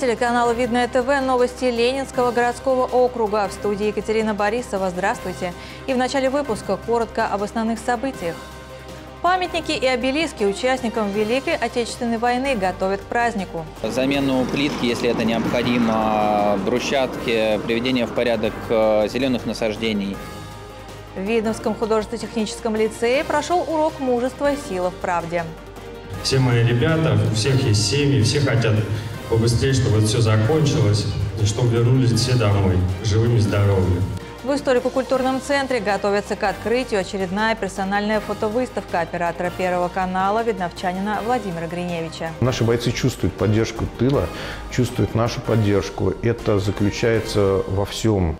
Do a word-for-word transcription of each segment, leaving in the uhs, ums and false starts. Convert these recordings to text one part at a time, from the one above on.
телеканала «Видное ТВ» новости Ленинского городского округа. В студии Екатерина Борисова. Здравствуйте. И в начале выпуска коротко об основных событиях. Памятники и обелиски участникам Великой Отечественной войны готовят к празднику. Замену плитки, если это необходимо, брусчатки, приведение в порядок зеленых насаждений. В Видновском художественно-техническом лицее прошел урок мужества «Сила в правде». Все мои ребята, у всех есть семьи, все хотят побыстрее, чтобы это все закончилось, и чтобы вернулись все домой, живыми и здоровыми. В историко-культурном центре готовится к открытию очередная персональная фотовыставка оператора Первого канала видновчанина Владимира Гриневича. Наши бойцы чувствуют поддержку тыла, чувствуют нашу поддержку. Это заключается во всем.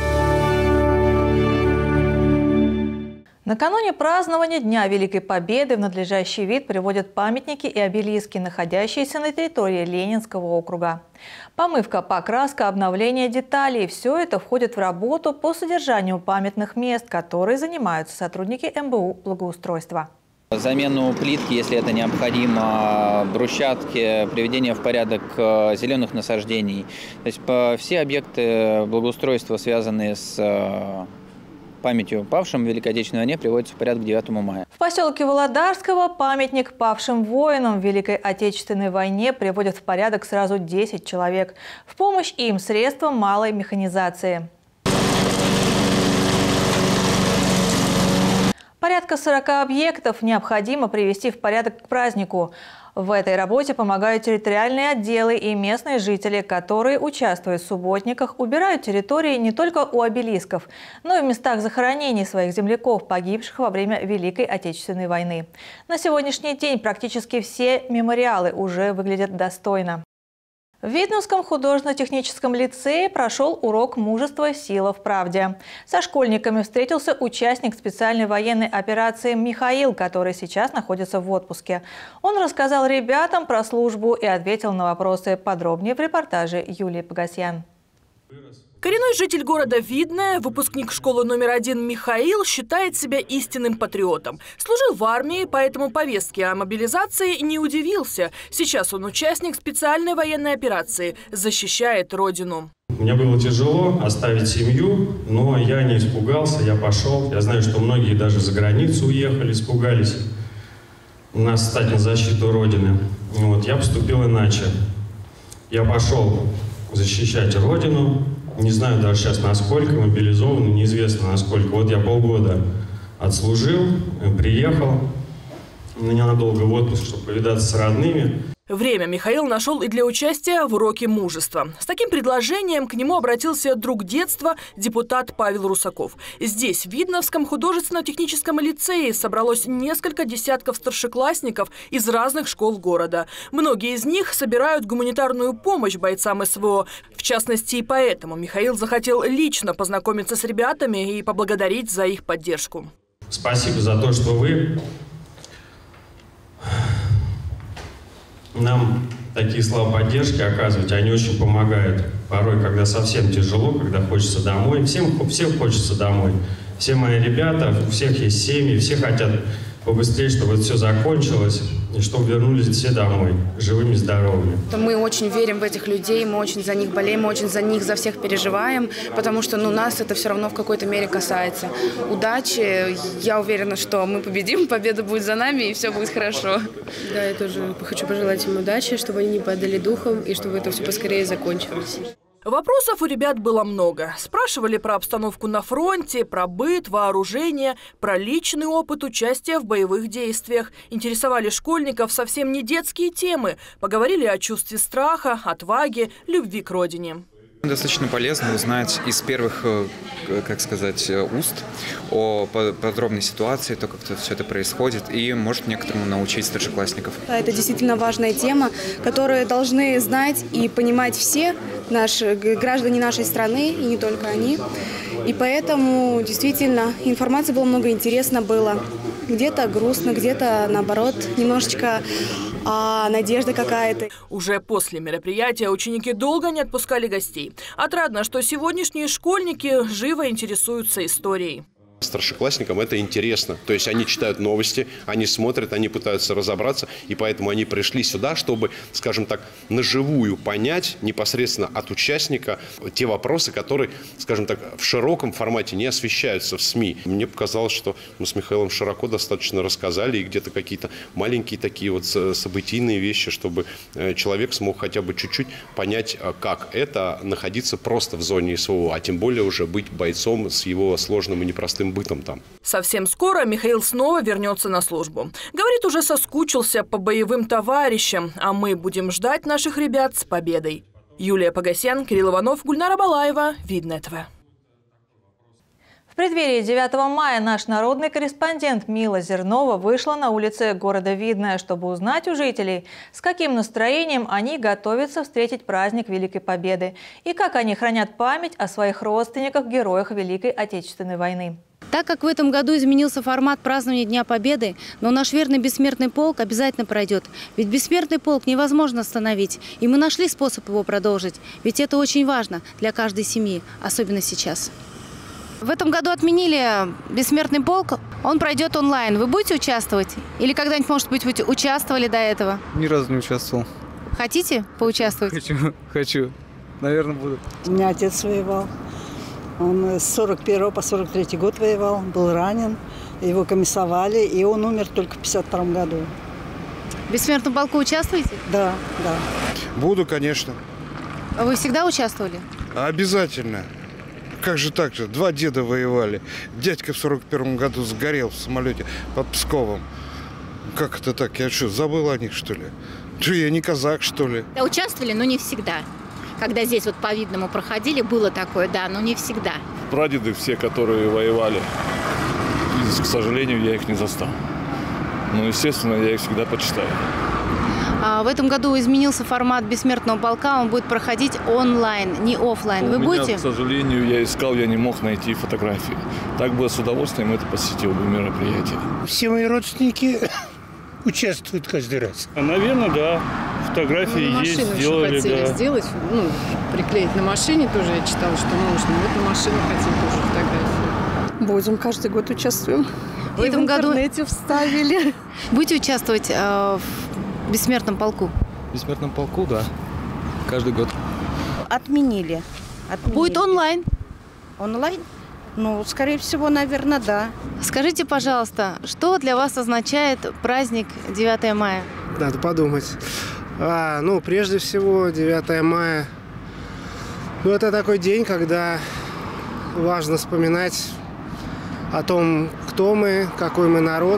Накануне празднования Дня Великой Победы в надлежащий вид приводят памятники и обелиски, находящиеся на территории Ленинского округа. Помывка, покраска, обновление деталей – все это входит в работу по содержанию памятных мест, которые занимаются сотрудники эм бэ у благоустройства. Замену плитки, если это необходимо, брусчатки, приведение в порядок зеленых насаждений. То есть все объекты благоустройства, связанные с памятью павшим в Великой Отечественной войне, приводится в порядок к девятому мая. В поселке Володарского памятник павшим воинам в Великой Отечественной войне приводят в порядок сразу десять человек. В помощь им средства малой механизации. Порядка сорока объектов необходимо привести в порядок к празднику. В этой работе помогают территориальные отделы и местные жители, которые участвуют в субботниках, убирают территории не только у обелисков, но и в местах захоронений своих земляков, погибших во время Великой Отечественной войны. На сегодняшний день практически все мемориалы уже выглядят достойно. В Видновском художественно-техническом лицее прошел урок мужества «Сила в правде». Со школьниками встретился участник специальной военной операции Михаил, который сейчас находится в отпуске. Он рассказал ребятам про службу и ответил на вопросы. Подробнее в репортаже Юлии Погосян. Коренной житель города Видное, выпускник школы номер один Михаил, считает себя истинным патриотом. Служил в армии, поэтому повестки о мобилизации не удивился. Сейчас он участник специальной военной операции, защищает родину. Мне было тяжело оставить семью, но я не испугался, я пошел. Я знаю, что многие даже за границу уехали, испугались нас стать на защиту родины. Вот, я поступил иначе. Я пошел защищать родину. Не знаю даже сейчас, насколько мобилизован, неизвестно насколько. Вот я полгода отслужил, приехал ненадолго в отпуск, чтобы повидаться с родными. Время Михаил нашел и для участия в уроке мужества. С таким предложением к нему обратился друг детства, депутат Павел Русаков. Здесь, в Видновском художественно-техническом лицее, собралось несколько десятков старшеклассников из разных школ города. Многие из них собирают гуманитарную помощь бойцам эс вэ о. В частности, и поэтому Михаил захотел лично познакомиться с ребятами и поблагодарить за их поддержку. Спасибо за то, что вы нам такие слова поддержки оказываете, они очень помогают. Порой, когда совсем тяжело, когда хочется домой, всем, всем хочется домой. Все мои ребята, у всех есть семьи, все хотят побыстрее, чтобы это все закончилось, и чтобы вернулись все домой, живыми и здоровыми. Мы очень верим в этих людей, мы очень за них болеем, мы очень за них, за всех переживаем, потому что ну, нас это все равно в какой-то мере касается. Удачи, я уверена, что мы победим, победа будет за нами, и все будет хорошо. Да, я тоже хочу пожелать им удачи, чтобы они не падали духом, и чтобы это все поскорее закончилось. Вопросов у ребят было много. Спрашивали про обстановку на фронте, про быт, вооружение, про личный опыт участия в боевых действиях. Интересовали школьников совсем не детские темы. Поговорили о чувстве страха, отваге, любви к родине. Достаточно полезно узнать из первых, как сказать, уст о подробной ситуации, то, как все это происходит, и может некоторому научить старшеклассников. Это действительно важная тема, которую должны знать и понимать все наши граждане нашей страны, и не только они. И поэтому действительно информации было много, интересно было. Где-то грустно, где-то наоборот немножечко а надежда какая-то. Уже после мероприятия ученики долго не отпускали гостей. Отрадно, что сегодняшние школьники живо интересуются историей. Старшеклассникам это интересно. То есть они читают новости, они смотрят, они пытаются разобраться. И поэтому они пришли сюда, чтобы, скажем так, наживую понять непосредственно от участника те вопросы, которые, скажем так, в широком формате не освещаются в СМИ. Мне показалось, что мы с Михаилом широко достаточно рассказали. И где-то какие-то маленькие такие вот событийные вещи, чтобы человек смог хотя бы чуть-чуть понять, как это находиться просто в зоне СВО. А тем более уже быть бойцом с его сложным и непростым бытом там. Совсем скоро Михаил снова вернется на службу. Говорит, уже соскучился по боевым товарищам, а мы будем ждать наших ребят с победой. Юлия Погосян, Кирилл Иванов, Гульнара Балаева, Видное ТВ. В преддверии девятого мая наш народный корреспондент Мила Зернова вышла на улицы города Видное, чтобы узнать у жителей, с каким настроением они готовятся встретить праздник Великой Победы и как они хранят память о своих родственниках-героях Великой Отечественной войны. Так как в этом году изменился формат празднования Дня Победы, но наш верный бессмертный полк обязательно пройдет. Ведь бессмертный полк невозможно остановить, и мы нашли способ его продолжить. Ведь это очень важно для каждой семьи, особенно сейчас. В этом году отменили бессмертный полк, он пройдет онлайн. Вы будете участвовать? Или когда-нибудь, может быть, вы участвовали до этого? Ни разу не участвовал. Хотите поучаствовать? Хочу, хочу. Наверное, буду. У меня отец воевал. Он с сорок первого по сорок третий год воевал, был ранен. Его комиссовали, и он умер только в пятьдесят втором году. В бессмертном полку участвуете? Да, да. Буду, конечно. А вы всегда участвовали? Обязательно. Как же так же? Два деда воевали. Дядька в сорок первом году сгорел в самолете под Псковом. Как это так? Я что, забыл о них, что ли? Что, я не казак, что ли? Да, участвовали, но не всегда. Когда здесь вот по Видному проходили, было такое, да, но не всегда. Прадеды все, которые воевали, к сожалению, я их не застал. Но, естественно, я их всегда почитаю. А в этом году изменился формат бессмертного полка, он будет проходить онлайн, не офлайн. Вы У меня, будете? к сожалению, я искал, я не мог найти фотографии. Так бы с удовольствием это посетил бы мероприятие. Все мои родственники участвуют каждый раз. Наверное, да. Фотографии ну, есть, машину сделали, хотели да. сделать, ну, приклеить на машине тоже, я читала, что можно. Вот на машину хотим тоже фотографии. Будем, каждый год участвуем. В этом И в году интернете вставили. Будете участвовать э, в бессмертном полку? В бессмертном полку, да. Каждый год. Отменили. Отменили. Будет онлайн? Онлайн? Ну, скорее всего, наверное, да. Скажите, пожалуйста, что для вас означает праздник девятого мая? Надо подумать. А, ну, прежде всего, девятое мая. Ну, это такой день, когда важно вспоминать о том, кто мы, какой мы народ,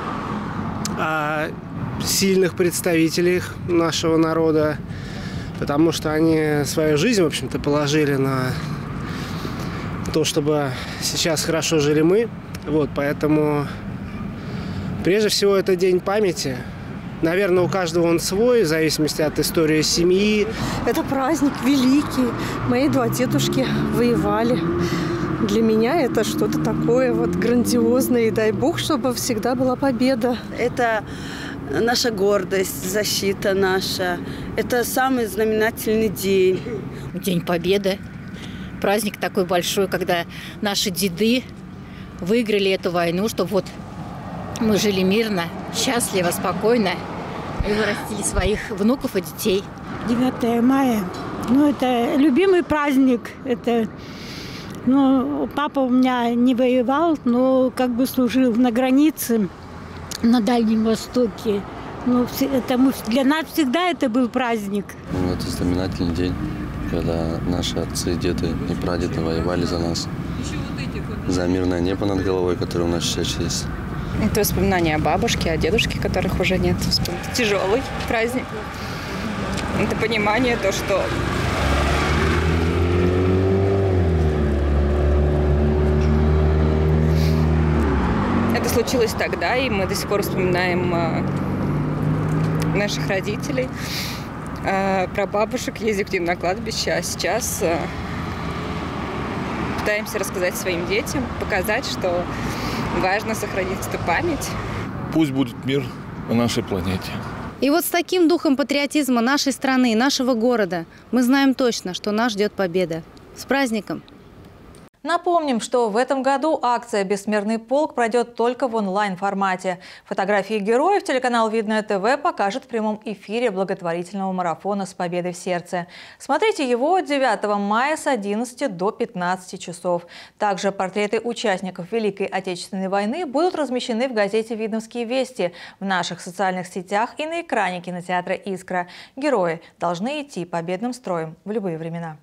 о сильных представителях нашего народа, потому что они свою жизнь, в общем-то, положили на то, чтобы сейчас хорошо жили мы. Вот, поэтому прежде всего это день памяти. Наверное, у каждого он свой, в зависимости от истории семьи. Это праздник великий. Мои два дедушки воевали. Для меня это что-то такое вот грандиозное. И дай бог, чтобы всегда была победа. Это наша гордость, защита наша. Это самый знаменательный день. День Победы. Праздник такой большой, когда наши деды выиграли эту войну, чтобы вот мы жили мирно, счастливо, спокойно и вырастили своих внуков и детей. девятое мая, ну, это любимый праздник. Это, ну, папа у меня не воевал, но как бы служил на границе на Дальнем Востоке. Ну, это мы, для нас всегда это был праздник. Ну, это знаменательный день, когда наши отцы, деды и прадеды воевали за нас, за мирное небо над головой, которое у нас сейчас есть. Это воспоминания о бабушке, о дедушке, которых уже нет. Тяжелый праздник. Это понимание, то, что это случилось тогда, и мы до сих пор вспоминаем наших родителей, про бабушек, ездим к ним на кладбище, а сейчас пытаемся рассказать своим детям, показать, что важно сохранить эту память. Пусть будет мир на нашей планете. И вот с таким духом патриотизма нашей страны, нашего города, мы знаем точно, что нас ждет победа. С праздником! Напомним, что в этом году акция «Бессмертный полк» пройдет только в онлайн-формате. Фотографии героев телеканал «Видное ТВ» покажет в прямом эфире благотворительного марафона «С победой в сердце». Смотрите его девятого мая с одиннадцати до пятнадцати часов. Также портреты участников Великой Отечественной войны будут размещены в газете «Видновские вести», в наших социальных сетях и на экране кинотеатра «Искра». Герои должны идти победным строем в любые времена.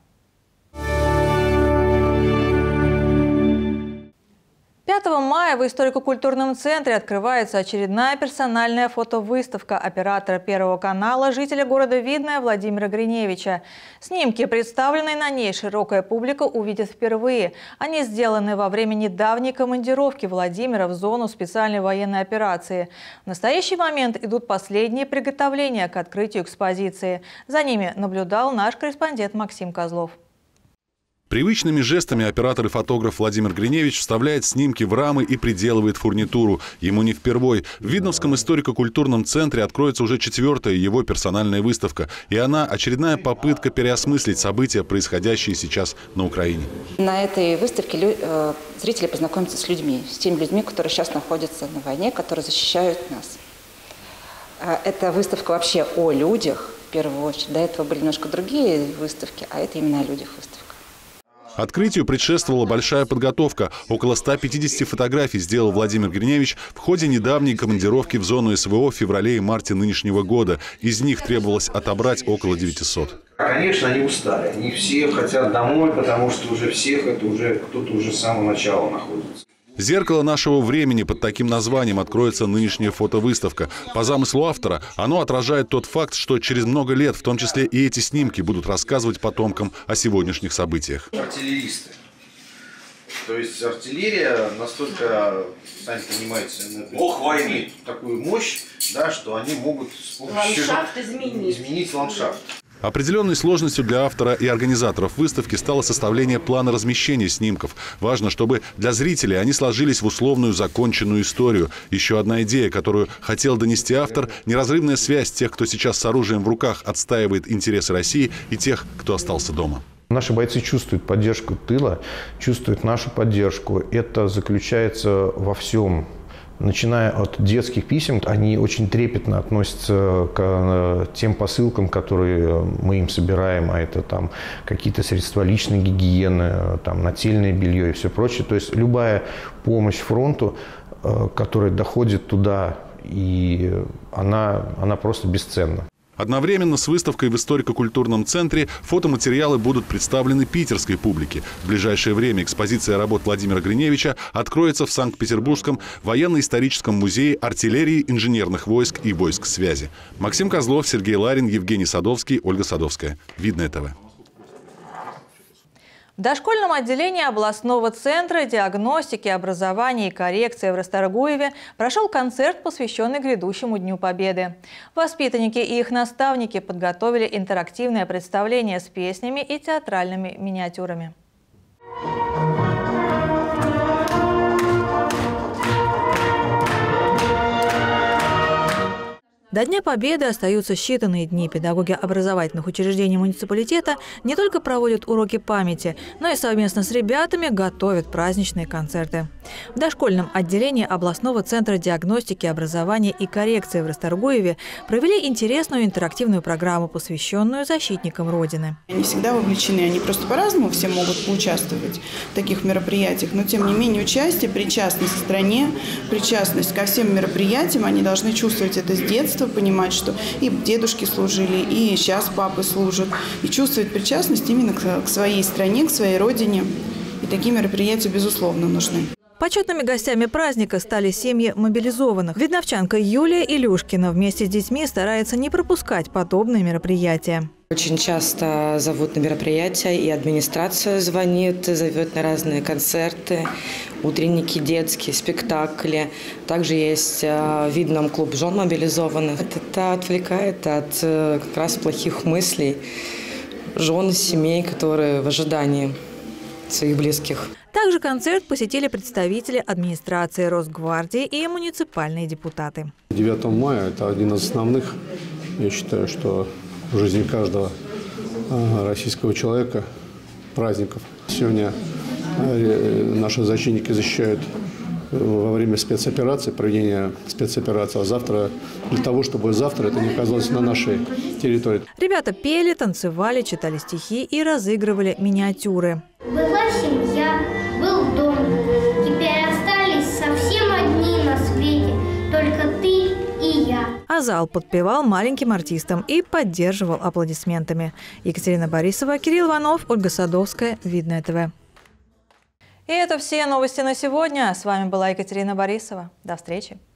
пятого мая в историко-культурном центре открывается очередная персональная фотовыставка оператора Первого канала, жителя города Видное Владимира Гриневича. Снимки, представленные на ней, широкая публика увидит впервые. Они сделаны во время недавней командировки Владимира в зону специальной военной операции. В настоящий момент идут последние приготовления к открытию экспозиции. За ними наблюдал наш корреспондент Максим Козлов. Привычными жестами оператор и фотограф Владимир Гриневич вставляет снимки в рамы и приделывает фурнитуру. Ему не впервой. В Видновском историко-культурном центре откроется уже четвертая его персональная выставка. И она – очередная попытка переосмыслить события, происходящие сейчас на Украине. На этой выставке зрители познакомятся с людьми, с теми людьми, которые сейчас находятся на войне, которые защищают нас. Это выставка вообще о людях, в первую очередь. До этого были немножко другие выставки, а это именно о людях выставка. Открытию предшествовала большая подготовка. Около ста пятидесяти фотографий сделал Владимир Гриневич в ходе недавней командировки в зону СВО в феврале и марте нынешнего года. Из них требовалось отобрать около девятисот. Конечно, они устали. Они все хотят домой, потому что уже всех это уже кто-то уже с самого начала находится. «Зеркало нашего времени» под таким названием откроется нынешняя фотовыставка. По замыслу автора, оно отражает тот факт, что через много лет, в том числе и эти снимки, будут рассказывать потомкам о сегодняшних событиях. Артиллеристы. То есть артиллерия настолько, сами понимаете, бог войны, такую мощь, да, что они могут с помощью ландшафт изменить. изменить ландшафт. Определенной сложностью для автора и организаторов выставки стало составление плана размещения снимков. Важно, чтобы для зрителей они сложились в условную законченную историю. Еще одна идея, которую хотел донести автор – неразрывная связь тех, кто сейчас с оружием в руках отстаивает интересы России, и тех, кто остался дома. Наши бойцы чувствуют поддержку тыла, чувствуют нашу поддержку. Это заключается во всем. Начиная от детских писем, они очень трепетно относятся к тем посылкам, которые мы им собираем, а это там какие-то средства личной гигиены, там нательное белье и все прочее. То есть любая помощь фронту, которая доходит туда, и она, она просто бесценна. Одновременно с выставкой в историко-культурном центре фотоматериалы будут представлены питерской публике. В ближайшее время экспозиция работ Владимира Гриневича откроется в Санкт-Петербургском военно-историческом музее артиллерии, инженерных войск и войск связи. Максим Козлов, Сергей Ларин, Евгений Садовский, Ольга Садовская. Видное ТВ. В дошкольном отделении областного центра диагностики, образования и коррекции в Расторгуеве прошел концерт, посвященный грядущему Дню Победы. Воспитанники и их наставники подготовили интерактивное представление с песнями и театральными миниатюрами. До Дня Победы остаются считанные дни. Педагоги образовательных учреждений муниципалитета не только проводят уроки памяти, но и совместно с ребятами готовят праздничные концерты. В дошкольном отделении областного центра диагностики, образования и коррекции в Расторгуеве провели интересную интерактивную программу, посвященную защитникам Родины. Они всегда вовлечены, они просто по-разному все могут поучаствовать в таких мероприятиях, но тем не менее участие, причастность к стране, причастность ко всем мероприятиям, они должны чувствовать это с детства, понимать, что и дедушки служили, и сейчас папы служат, и чувствовать причастность именно к своей стране, к своей родине. И такие мероприятия, безусловно, нужны. Почетными гостями праздника стали семьи мобилизованных. Видновчанка Юлия Илюшкина вместе с детьми старается не пропускать подобные мероприятия. Очень часто зовут на мероприятия, и администрация звонит, зовет на разные концерты, утренники детские, спектакли. Также есть в Видном клуб жен мобилизованных. Это отвлекает от как раз плохих мыслей жен, семей, которые в ожидании своих близких. Также концерт посетили представители администрации, Росгвардии и муниципальные депутаты. девятого мая – это один из основных, я считаю, что в жизни каждого российского человека праздников. Сегодня Наши защитники защищают во время спецоперации, проведения спецоперации, а завтра для того, чтобы завтра это не оказалось на нашей территории. Ребята пели, танцевали, читали стихи и разыгрывали миниатюры. Была семья, был дом. Теперь остались совсем одни на свете, только ты и я. А зал подпевал маленьким артистам и поддерживал аплодисментами. Екатерина Борисова, Кирилл Иванов, Ольга Садовская, Видное ТВ. И это все новости на сегодня. С вами была Екатерина Борисова. До встречи.